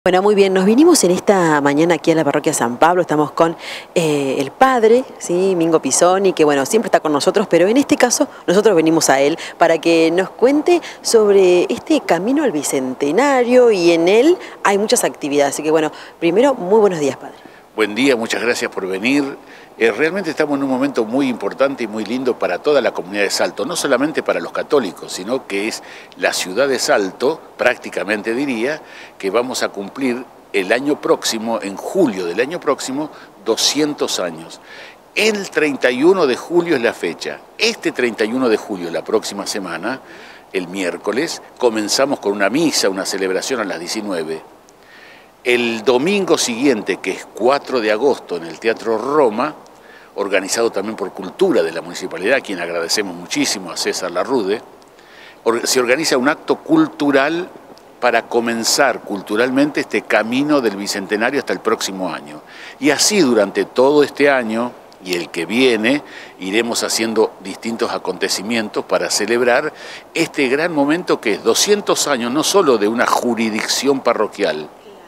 Bueno, muy bien, nos vinimos en esta mañana aquí a la parroquia San Pablo, estamos con el padre, ¿sí? Mingo Pisoni, que bueno, siempre está con nosotros, pero en este caso nosotros venimos a él para que nos cuente sobre este camino al Bicentenario y en él hay muchas actividades, así que bueno, primero, muy buenos días, padre. Buen día, muchas gracias por venir. Realmente estamos en un momento muy importante y muy lindo para toda la comunidad de Salto, no solamente para los católicos, sino que es la ciudad de Salto, prácticamente diría, que vamos a cumplir el año próximo, en julio del año próximo, 200 años. El 31 de julio es la fecha. Este 31 de julio, la próxima semana, el miércoles, comenzamos con una misa, una celebración a las 19. El domingo siguiente, que es 4 de agosto, en el Teatro Roma, organizado también por Cultura de la Municipalidad, a quien agradecemos muchísimo, a César Larrude, se organiza un acto cultural para comenzar culturalmente este camino del Bicentenario hasta el próximo año. Y así durante todo este año y el que viene iremos haciendo distintos acontecimientos para celebrar este gran momento que es 200 años no solo de una jurisdicción parroquial,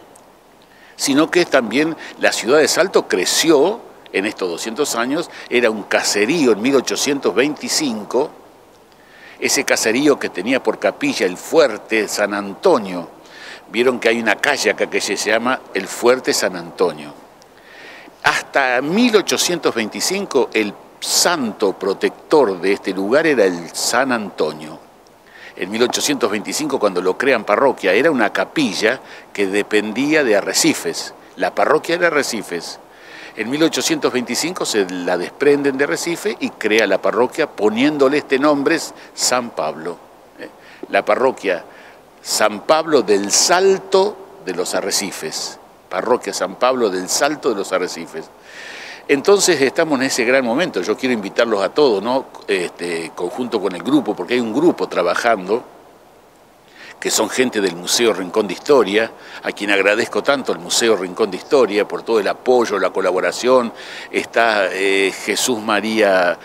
sino que también la ciudad de Salto creció en estos 200 años, era un caserío en 1825, ese caserío que tenía por capilla el Fuerte San Antonio. Vieron que hay una calle acá que se llama el Fuerte San Antonio. Hasta 1825 el santo protector de este lugar era el San Antonio. En 1825, cuando lo crean parroquia, era una capilla que dependía de Arrecifes. La parroquia era Arrecifes. En 1825 se la desprenden de Recife y crea la parroquia poniéndole este nombre, San Pablo. La parroquia San Pablo del Salto de los Arrecifes. Parroquia San Pablo del Salto de los Arrecifes. Entonces estamos en ese gran momento. Yo quiero invitarlos a todos, ¿no? Conjunto con el grupo, porque hay un grupo trabajando que son gente del Museo Rincón de Historia, a quien agradezco tanto al Museo Rincón de Historia por todo el apoyo, la colaboración. Está Jesús María,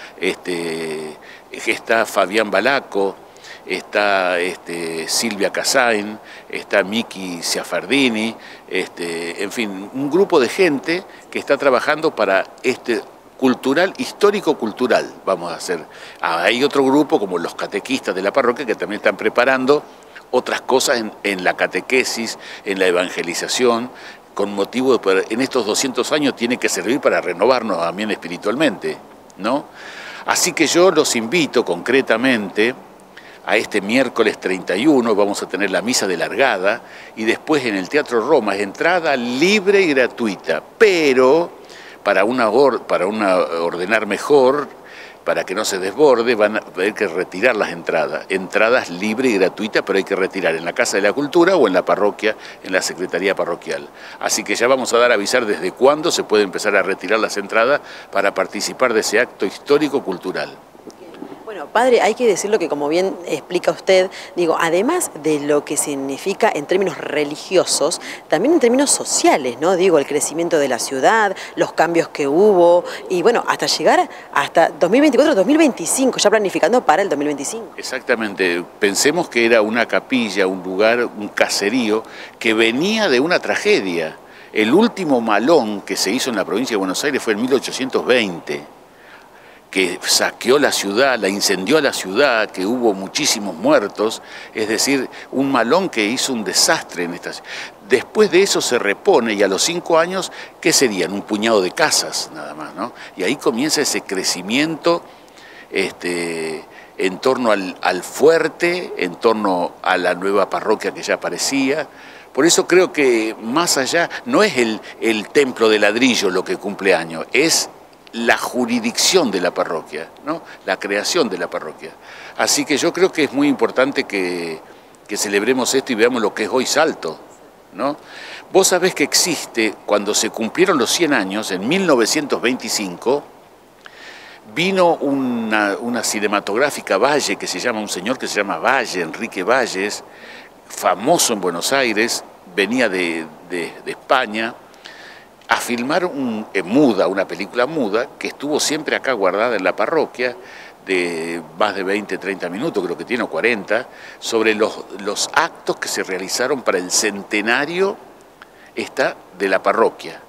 está Fabián Balaco, está Silvia Casain, está Miki Ciafardini, en fin, un grupo de gente que está trabajando para cultural, histórico-cultural, vamos a hacer. Hay otro grupo como los catequistas de la parroquia que también están preparando otras cosas en la catequesis, en la evangelización, con motivo de en estos 200 años tiene que servir para renovarnos también espiritualmente, ¿no? Así que yo los invito concretamente a este miércoles 31, vamos a tener la misa de largada, y después en el Teatro Roma es entrada libre y gratuita, pero para ordenar mejor, para que no se desborde, van a tener que retirar las entradas libres y gratuitas, pero hay que retirar en la Casa de la Cultura o en la parroquia, en la Secretaría Parroquial. Así que ya vamos a dar a avisar desde cuándo se puede empezar a retirar las entradas para participar de ese acto histórico-cultural. Bueno, padre, hay que decirlo que como bien explica usted, digo, además de lo que significa en términos religiosos, también en términos sociales, ¿no? Digo, el crecimiento de la ciudad, los cambios que hubo y bueno, hasta llegar hasta 2024, 2025, ya planificando para el 2025. Exactamente, pensemos que era una capilla, un lugar, un caserío que venía de una tragedia. El último malón que se hizo en la provincia de Buenos Aires fue en 1820. Que saqueó la ciudad, la incendió a la ciudad, que hubo muchísimos muertos, es decir, un malón que hizo un desastre en esta ciudad. Después de eso se repone y a los 5 años, ¿qué serían? Un puñado de casas nada más, ¿no? Y ahí comienza ese crecimiento en torno al fuerte, en torno a la nueva parroquia que ya aparecía. Por eso creo que más allá, no es el templo de ladrillo lo que cumple años, es la jurisdicción de la parroquia, ¿no? La creación de la parroquia. Así que yo creo que es muy importante que celebremos esto y veamos lo que es hoy Salto, ¿no? Vos sabés que existe, cuando se cumplieron los 100 años, en 1925, vino una cinematográfica Valle, que se llama, un señor que se llama Valle, Enrique Valles, famoso en Buenos Aires, venía de España, a filmar una película muda, que estuvo siempre acá guardada en la parroquia, de más de 20, 30 minutos, creo que tiene, o 40, sobre los actos que se realizaron para el centenario está de la parroquia,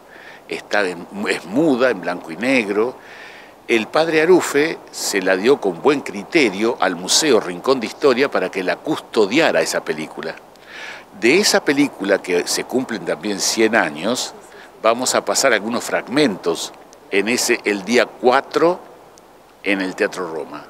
es muda, en blanco y negro. El padre Arufe se la dio con buen criterio al Museo Rincón de Historia para que la custodiara esa película. De esa película, que se cumplen también 100 años, vamos a pasar algunos fragmentos el día 4 en el Teatro Roma.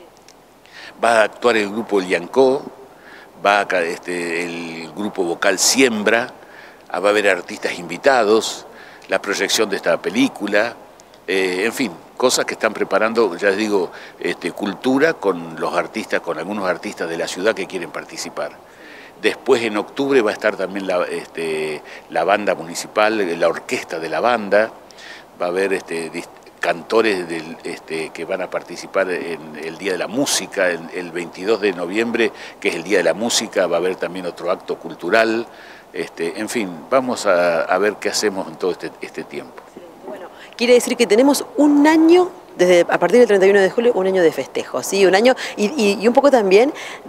Va a actuar el grupo Liancó, va a el grupo vocal Siembra, va a haber artistas invitados, la proyección de esta película, en fin, cosas que están preparando, ya les digo, cultura con los artistas, con algunos artistas de la ciudad que quieren participar. Después en octubre va a estar también la banda municipal, la orquesta de la banda, va a haber cantores que van a participar en el Día de la Música, el 22 de noviembre, que es el Día de la Música, va a haber también otro acto cultural. En fin, vamos a ver qué hacemos en todo este tiempo. Bueno, quiere decir que tenemos un año, a partir del 31 de julio, un año de festejo, ¿sí? Un año y un poco también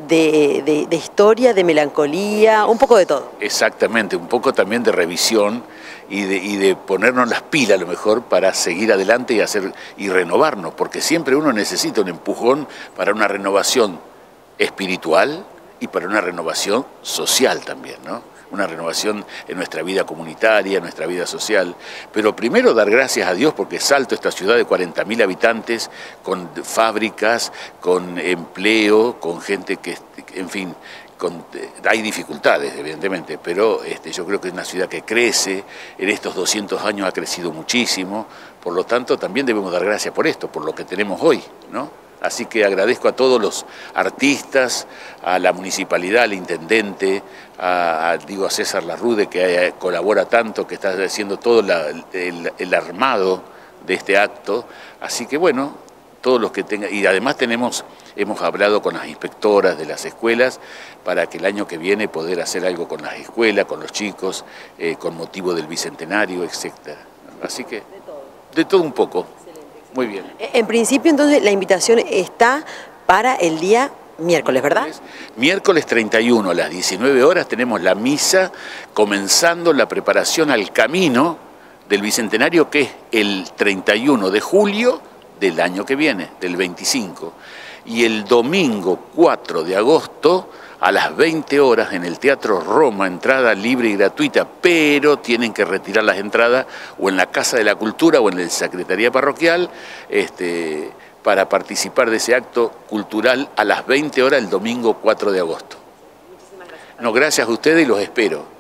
de historia, de melancolía, un poco de todo. Exactamente, un poco también de revisión y de ponernos las pilas a lo mejor para seguir adelante y renovarnos, porque siempre uno necesita un empujón para una renovación espiritual y para una renovación social también, ¿no? Una renovación en nuestra vida comunitaria, en nuestra vida social. Pero primero dar gracias a Dios porque Salto, esta ciudad de 40.000 habitantes, con fábricas, con empleo, con gente que, en fin, hay dificultades evidentemente, pero yo creo que es una ciudad que crece, en estos 200 años ha crecido muchísimo, por lo tanto también debemos dar gracias por esto, por lo que tenemos hoy, ¿no? Así que agradezco a todos los artistas, a la municipalidad, al intendente, a César Larrude, que colabora tanto, que está haciendo todo el armado de este acto. Así que bueno, todos los que tengan, y además hemos hablado con las inspectoras de las escuelas para que el año que viene poder hacer algo con las escuelas, con los chicos, con motivo del bicentenario, etc. Así que de todo un poco. Muy bien. En principio, entonces, la invitación está para el día miércoles, ¿verdad? Miércoles 31 a las 19 horas tenemos la misa, comenzando la preparación al camino del Bicentenario, que es el 31 de julio del año que viene, del 25. Y el domingo 4 de agosto a las 20 horas en el Teatro Roma, entrada libre y gratuita, pero tienen que retirar las entradas o en la Casa de la Cultura o en la Secretaría Parroquial para participar de ese acto cultural a las 20 horas el domingo 4 de agosto. Muchísimas gracias. No, gracias a ustedes y los espero.